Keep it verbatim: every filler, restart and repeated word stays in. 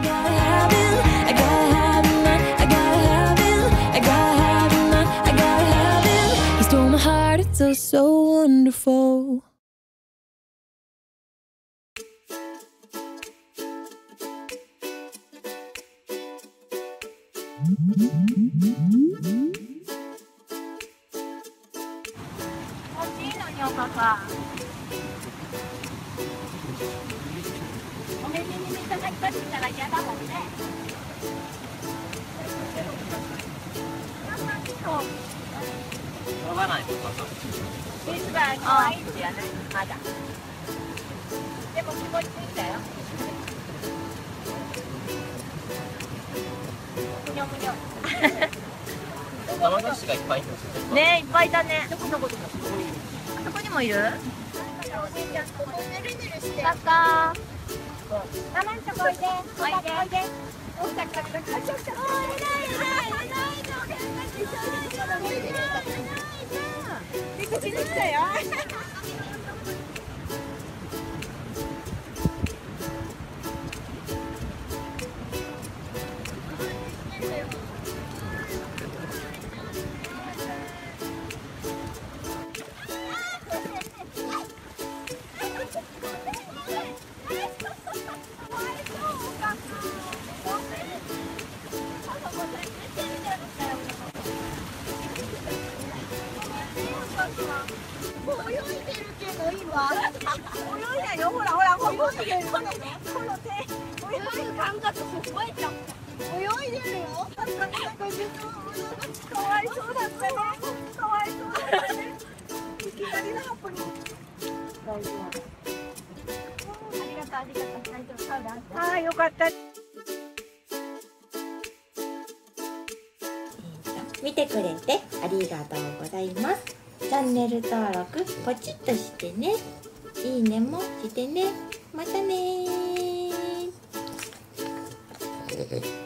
So so wonderful. ね、いっぱいいたね。どこどこどこ。あそこにもいる。カッカー。ママんとこおいで。おいで。おいで。おいで。出口に来たよ。泳いでるけど今泳いだよ、ほらほら泳いでるこの手泳ぐ感覚覚えちゃった。泳いでるよ。かわいそうだったね。かわいそうだったね。いきなりのハプニング。大丈夫。ありがとうありがとう。大丈夫。ああよかった。 見てくれてありがとうございます。チャンネル登録ポチッとしてね。いいねもしてね。またねー。